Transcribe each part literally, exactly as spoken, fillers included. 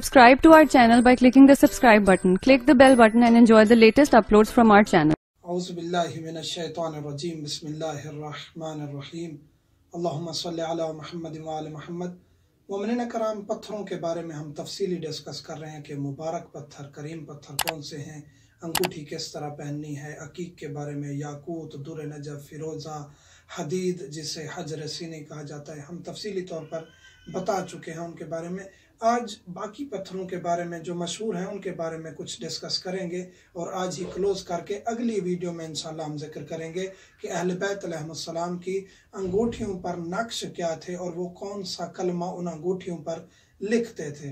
Subscribe to our channel by clicking the subscribe button. Click the bell button and enjoy the latest uploads from our channel. औज़ुबिल्लाहि मिनश्शैतानिर्रजीम बिस्मिल्लाहिर्रहमानिर्रहीम अल्लाहुम्मा सल्लि अला मुहम्मद व आले मुहम्मद। मोमिनीन कराम, पत्थरों के बारे में हम तफसीली डिस्कस कर रहे हैं कि मुबारक पत्थर, करीम पत्थर कौन से हैं, अंगूठी किस तरह पहननी है, अकीक के बारे में, याकूत, दुर नजफ, फिरोज़ा, हदीद जिसे हजर सीनी कहा जाता है, हम तफसीली तौर पर बता चुके हैं उनके बारे में। आज बाकी पत्थरों के बारे में जो मशहूर हैं उनके बारे में कुछ डिस्कस करेंगे और आज ही क्लोज करके अगली वीडियो में इंशाल्लाह हम जिक्र करेंगे कि अहले बैत अलैहिस्सलाम की अंगूठियों पर नक्श क्या थे और वो कौन सा कलमा उन अंगूठियों पर लिखते थे।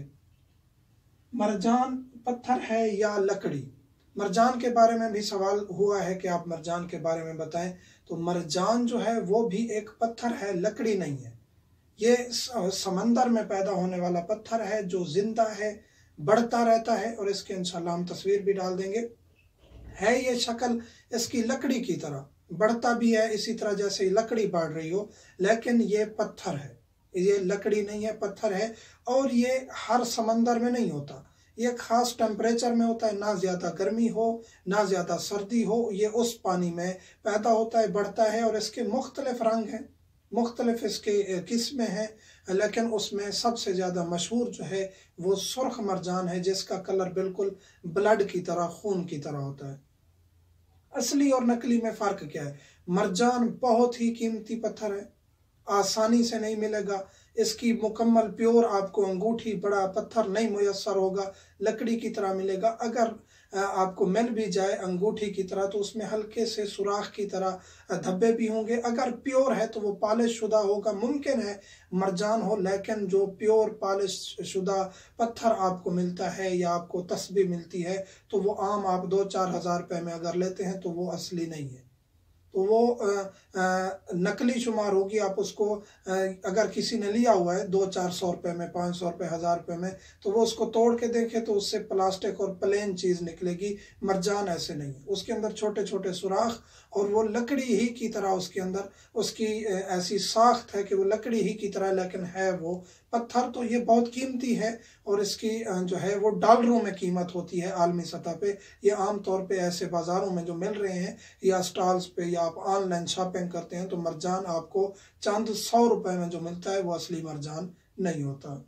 मरजान पत्थर है या लकड़ी? मरजान के बारे में भी सवाल हुआ है कि आप मरजान के बारे में बताएं, तो मरजान जो है वो भी एक पत्थर है, लकड़ी नहीं है। ये समंदर में पैदा होने वाला पत्थर है जो जिंदा है, बढ़ता रहता है और इसके इंशाल्लाह हम तस्वीर भी डाल देंगे। है ये शक्ल इसकी लकड़ी की तरह, बढ़ता भी है इसी तरह जैसे लकड़ी बढ़ रही हो, लेकिन ये पत्थर है, ये लकड़ी नहीं है, पत्थर है। और ये हर समंदर में नहीं होता, ये खास टेम्परेचर में होता है, ना ज्यादा गर्मी हो ना ज्यादा सर्दी हो, ये उस पानी में पैदा होता है, बढ़ता है। और इसके मुख्तलिफ रंग हैं, मुख्तलिफ इसके किस्में हैं, लेकिन उसमें सबसे ज़्यादा मशहूर जो है वो सुर्ख मरजान है जिसका कलर बिल्कुल ब्लड की तरह, खून की तरह होता है। असली और नकली में फ़र्क क्या है? मरजान बहुत ही कीमती पत्थर है, आसानी से नहीं मिलेगा, इसकी मुकम्मल प्योर आपको अंगूठी बड़ा पत्थर नहीं मुयस्सर होगा, लकड़ी की तरह मिलेगा। अगर आपको मिल भी जाए अंगूठी की तरह तो उसमें हल्के से सुराख की तरह धब्बे भी होंगे। अगर प्योर है तो वो पॉलिश शुदा होगा। मुमकिन है मरजान हो, लेकिन जो प्योर पॉलिश शुदा पत्थर आपको मिलता है या आपको तस्बीह मिलती है तो वो आम आप दो चार हज़ार रुपये में अगर लेते हैं तो वो असली नहीं है, तो वो आ, आ, नकली शुमार होगी। आप उसको आ, अगर किसी ने लिया हुआ है दो चार सौ रुपये में, पाँच सौ रुपये, हज़ार रुपये में, तो वो उसको तोड़ के देखे तो उससे प्लास्टिक और प्लेन चीज़ निकलेगी। मरजान ऐसे नहीं है, उसके अंदर छोटे छोटे सुराख और वो लकड़ी ही की तरह, उसके अंदर उसकी ऐसी साख्त है कि वो लकड़ी ही की तरह, लेकिन है वो पत्थर। तो ये बहुत कीमती है और इसकी जो है वो डॉलरों में कीमत होती है आलमी सतह पे। ये आम तौर पे ऐसे बाज़ारों में जो मिल रहे हैं या स्टॉल्स पे या आप ऑनलाइन शॉपिंग करते हैं तो मरजान आपको चंद सौ रुपए में जो मिलता है वो असली मरजान नहीं होता।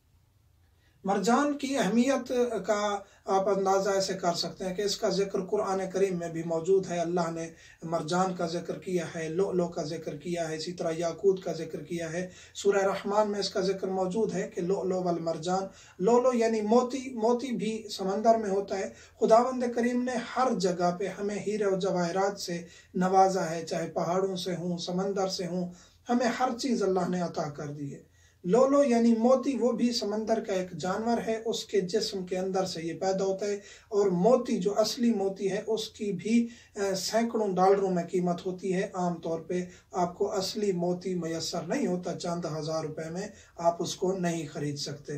मरजान की अहमियत का आप अंदाज़ा ऐसे कर सकते हैं कि इसका जिक्र कुरान करीम में भी मौजूद है। अल्लाह ने मरजान का जिक्र किया है, लो का जिक्र किया है, इसी तरह याकूत का जिक्र किया है। सूरह रहमान में इसका जिक्र मौजूद है कि लो लो वल मरजान, लो लो यानी मोती, मोती भी समंदर में होता है। खुदावंद करीम ने हर जगह पे हमें हीरे और जवाहरात से नवाजा है, चाहे पहाड़ों से हों, समंदर से हों, हमें हर चीज़ अल्लाह ने अता कर दी है। लोलो यानी मोती, वो भी समंदर का एक जानवर है, उसके जिस्म के अंदर से ये पैदा होता है। और मोती जो असली मोती है उसकी भी सैकड़ों डॉलरों में कीमत होती है। आम तौर पे आपको असली मोती मैसर नहीं होता, चंद हजार रुपए में आप उसको नहीं खरीद सकते।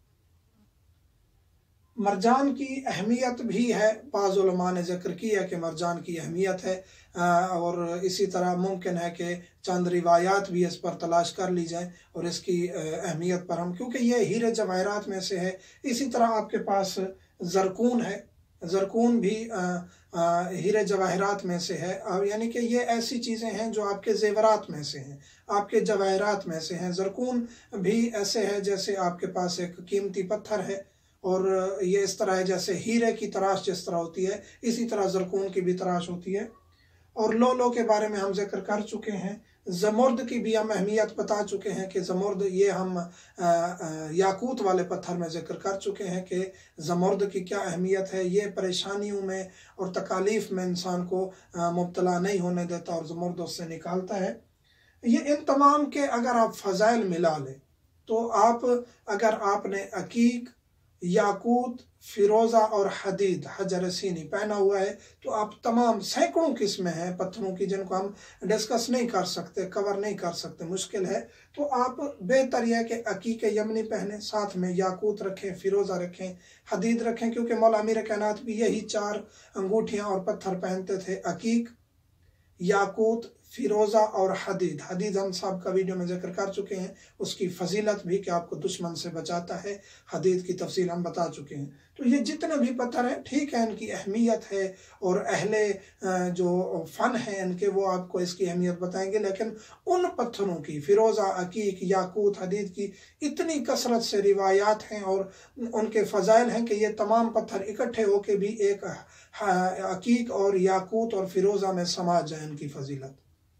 मरजान की अहमियत भी है, बाज़ उलमा ने जिक्र किया कि मरजान की अहमियत है, और इसी तरह मुमकिन है कि चंद रिवायात भी इस पर तलाश कर ली जाए और इसकी अहमियत पर हम, क्योंकि ये हीरे जवाहरात में से है। इसी तरह आपके पास ज़रकून है, ज़रकून भी आ, आ, हीरे जवाहरात में से है, यानी कि ये ऐसी चीज़ें हैं जो आपके जेवरात में से हैं, आपके जवाहरात में से हैं। ज़रकून भी ऐसे है जैसे आपके पास एक कीमती पत्थर है और ये इस तरह है जैसे हीरे की तराश जिस तरह होती है, इसी तरह ज़रकून की भी तराश होती है। और लो लो के बारे में हम जिक्र कर चुके हैं। ज़मुर्द की भी हम अहमियत बता चुके हैं कि ज़मुर्द, ये हम आ, आ, याकूत वाले पत्थर में जिक्र कर चुके हैं कि ज़मुर्द की क्या अहमियत है। ये परेशानियों में और तकालीफ में इंसान को मुब्तला नहीं होने देता और ज़मुर्द उससे निकालता है। ये इन तमाम के अगर आप फ़ज़ाइल मिला लें तो आप, अगर आपने अकीक, याकूत, फिरोज़ा और हदीद, हजर सीनी पहना हुआ है तो आप तमाम सैकड़ों किस्में हैं पत्थरों की जिनको हम डिस्कस नहीं कर सकते, कवर नहीं कर सकते, मुश्किल है। तो आप बेहतर यह है कि अकीक यमनी पहने, साथ में याकूत रखें, फिरोज़ा रखें, हदीद रखें, क्योंकि मौला अमीर कायनात भी यही चार अंगूठियाँ और पत्थर पहनते थे, अकीक, याकूत, फिरोज़ा और हदीद। हदीद हम साहब का वीडियो में जिक्र कर चुके हैं, उसकी फजीलत भी कि आपको दुश्मन से बचाता है। हदीद की तफसील हम बता चुके हैं। तो ये जितने भी पत्थर हैं, ठीक है, इनकी अहमियत है और अहले जो फ़न है इनके, वो आपको इसकी अहमियत बताएंगे। लेकिन उन पत्थरों की, फिरोज़ा, अकीक, याकूत, हदीद की इतनी कसरत से रिवायात हैं और उनके फ़ज़ाइल हैं कि ये तमाम पत्थर इकट्ठे होकर भी एक अकीक और याकूत और फिरोज़ा में समा जाए इनकी फजीलत।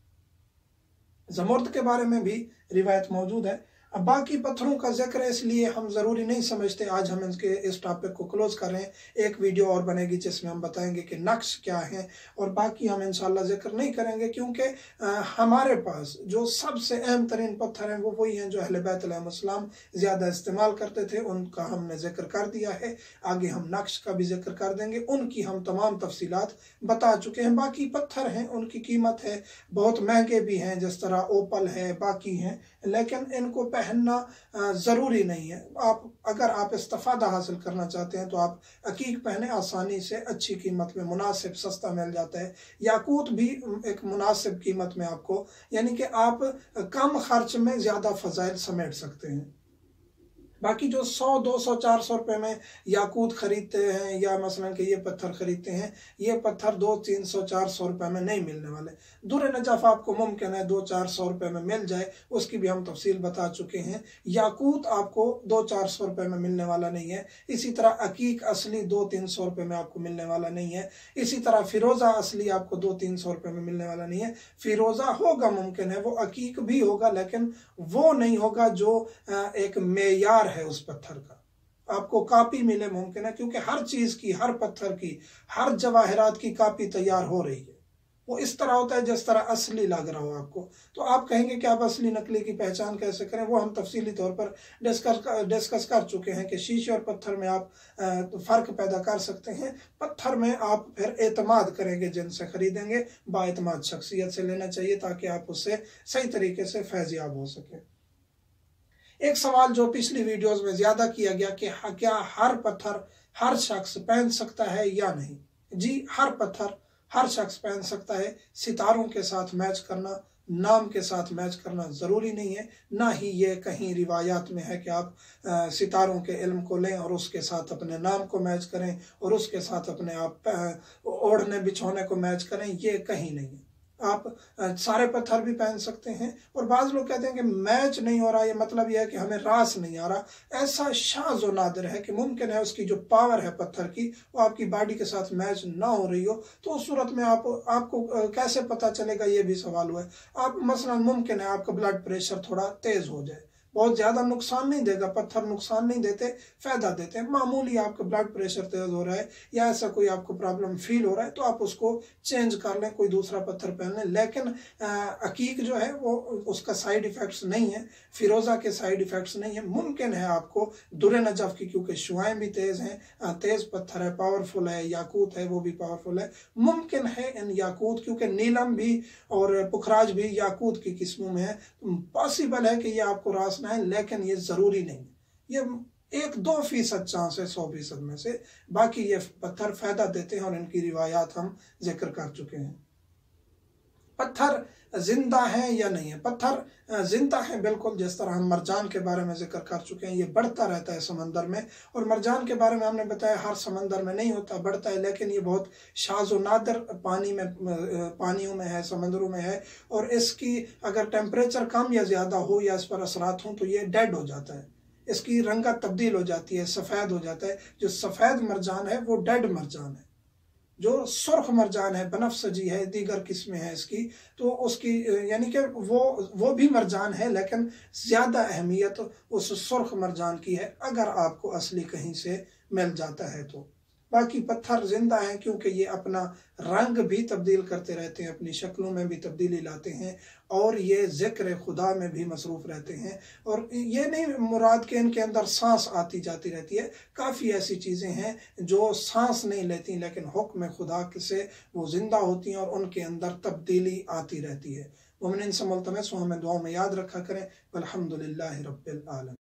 ज़मुर्द के बारे में भी रिवायत मौजूद है। अब बाकी पत्थरों का जिक्र इसलिए हम ज़रूरी नहीं समझते, आज हम इसके इस टॉपिक को क्लोज कर रहे हैं। एक वीडियो और बनेगी जिसमें हम बताएंगे कि नक्श क्या है, और बाकी हम इंशाल्लाह जिक्र नहीं करेंगे, क्योंकि हमारे पास जो सबसे अहम तरीन पत्थर हैं वो वही हैं जो अहले बैत अलैहिस्सलाम ज़्यादा इस्तेमाल करते थे, उनका हमने जिक्र कर दिया है। आगे हम नक्श का भी जिक्र कर देंगे, उनकी हम तमाम तफसीलात बता चुके हैं। बाकी पत्थर हैं, उनकी कीमत है, बहुत महंगे भी हैं, जिस तरह ओपल है, बाकी हैं, लेकिन इनको पहनना ज़रूरी नहीं है। आप अगर आप इस्तिफादा हासिल करना चाहते हैं तो आप अकीक पहने, आसानी से अच्छी कीमत में मुनासिब सस्ता मिल जाता है। याकूत भी एक मुनासिब कीमत में आपको, यानी कि आप कम खर्च में ज़्यादा फ़ज़ाइल समेट सकते हैं। बाकी जो सौ दो सौ चार सौ रुपये में याकूत खरीदते हैं या मसलन कि ये पत्थर खरीदते हैं, ये पत्थर दो तीन सौ चार सौ रुपये में नहीं मिलने वाले। दुर नजफ आपको मुमकिन है दो चार सौ रुपये में मिल जाए, उसकी भी हम तफसील बता चुके हैं। याकूत आपको दो चार सौ रुपये में मिलने वाला नहीं है। इसी तरह अकीक असली दो तीन सौ रुपये में आपको मिलने वाला नहीं है। इसी तरह फिरोज़ा असली आपको दो तीन सौ रुपये में मिलने वाला नहीं है। फिरोज़ा होगा, मुमकिन है वो अकीक भी होगा, लेकिन वो नहीं होगा जो एक मेयार है उस पत्थर का। आपको कापी मिले मुमकिन है, क्योंकि हर चीज की, हर पत्थर की, हर जवाहरात की कापी तैयार हो रही है। वो इस तरह होता है जिस तरह असली लग रहा हो आपको। तो आप कहेंगे कि आप असली नकली की पहचान कैसे करें, वो हम तफसीली तौर पर डिस्कस डिस्कस कर चुके हैं कि शीशे और पत्थर में आप तो फ़र्क पैदा कर सकते हैं। पत्थर में आप फिर एतमाद करेंगे, जिनसे खरीदेंगे बाएतमाद शख्सियत से लेना चाहिए, ताकि आप उससे सही तरीके से फैज़याब हो सके। एक सवाल जो पिछली वीडियोस में ज्यादा किया गया कि क्या हर पत्थर हर शख्स पहन सकता है या नहीं। जी, हर पत्थर हर शख्स पहन सकता है। सितारों के साथ मैच करना, नाम के साथ मैच करना ज़रूरी नहीं है। ना ही ये कहीं रिवायात में है कि आप आ, सितारों के इल्म को लें और उसके साथ अपने नाम को मैच करें और उसके साथ अपने आप ओढ़ने बिछोने को मैच करें, ये कहीं नहीं है। आप सारे पत्थर भी पहन सकते हैं। और बाज़ लोग कहते हैं कि मैच नहीं हो रहा, ये मतलब यह है कि हमें रास नहीं आ रहा। ऐसा शाज़ व नादिर है कि मुमकिन है उसकी जो पावर है पत्थर की, वो आपकी बॉडी के साथ मैच ना हो रही हो। तो उस सूरत में आप आपको कैसे पता चलेगा, ये भी सवाल हुआ है। आप मसलन मुमकिन है आपका ब्लड प्रेशर थोड़ा तेज़ हो जाए, बहुत ज़्यादा नुकसान नहीं देगा, पत्थर नुकसान नहीं देते, फ़ायदा देते हैं। मामूली आपका ब्लड प्रेशर तेज़ हो रहा है या ऐसा कोई आपको प्रॉब्लम फील हो रहा है, तो आप उसको चेंज कर लें, कोई दूसरा पत्थर पहन लें। लेकिन अकीक जो है वो उसका साइड इफ़ेक्ट्स नहीं है, फिरोज़ा के साइड इफ़ेक्ट्स नहीं है। मुमकिन है आपको दुर नजफ की, क्योंकि शुआएँ भी तेज़ हैं, तेज़ पत्थर है, पावरफुल है, याकूत है वो भी पावरफुल है। मुमकिन है इन याकूत, क्योंकि नीलम भी और पुखराज भी याकूत की किस्मों में है, पॉसिबल है कि ये आपको रास ना है, लेकिन ये ज़रूरी नहीं। ये एक दो फीसद चांस है सौ फीसद में से। बाकी ये पत्थर फ़ायदा देते हैं और इनकी रिवायात हम जिक्र कर चुके हैं। पत्थर जिंदा है या नहीं है? पत्थर जिंदा है बिल्कुल, जिस तरह हम मरजान के बारे में जिक्र कर चुके हैं। ये बढ़ता रहता है समंदर में, और मरजान के बारे में हमने बताया हर समंदर में नहीं होता, बढ़ता है, लेकिन ये बहुत शाज़ व नादिर पानी में पानियों में है, समंदरों में है। और इसकी अगर टेम्परेचर कम या ज़्यादा हो या इस पर असरात हों तो ये डेड हो जाता है, इसकी रंगत तब्दील हो जाती है, सफ़ेद हो जाता है। जो सफ़ेद मरजान है वो डेड मरजान है। जो सुर्ख मरजान है, बनफसजी है, दीगर किस्में हैं इसकी, तो उसकी यानी कि वो वो भी मरजान है, लेकिन ज़्यादा अहमियत उस सुर्ख मरजान की है अगर आपको असली कहीं से मिल जाता है तो। बाकी पत्थर जिंदा हैं क्योंकि ये अपना रंग भी तब्दील करते रहते हैं, अपनी शक्लों में भी तब्दीली लाते हैं, और ये ज़िक्र खुदा में भी मसरूफ़ रहते हैं। और ये नहीं मुराद के इनके अंदर सांस आती जाती रहती है, काफ़ी ऐसी चीज़ें हैं जो सांस नहीं लेती, लेकिन हुक्म खुदा से वो ज़िंदा होती हैं और उनके अंदर तब्दीली आती रहती है। मोमिनीन से मुल्तमस हमें दुआओं में याद रखा करें। अल्हम्दुलिल्लाहि रब्बिल आलमीन।